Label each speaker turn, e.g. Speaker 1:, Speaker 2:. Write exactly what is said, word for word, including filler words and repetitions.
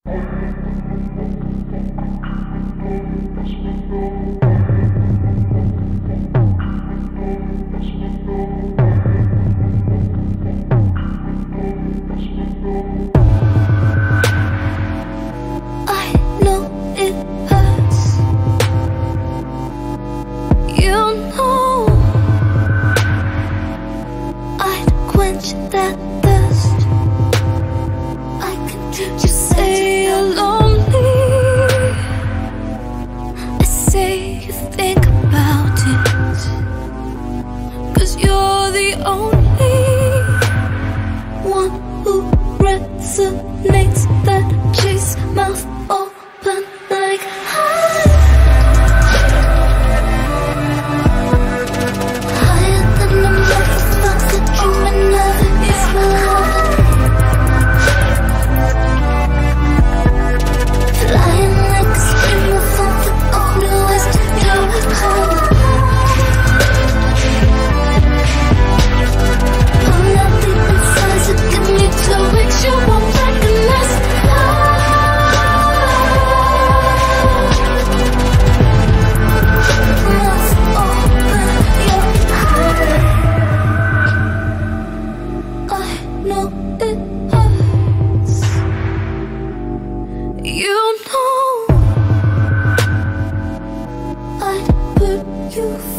Speaker 1: That thirst, I can just say you're lonely. I say you think about it, 'cause you're the only one who resonates. That chase, mouth open like high, higher than the motherfucker dreaming of. Flying like a streamer from the only ways to go home. Pull up deep inside, so give me two weeks. You won't recognize mouth open, you're high. I know it hurts. You know I'd put you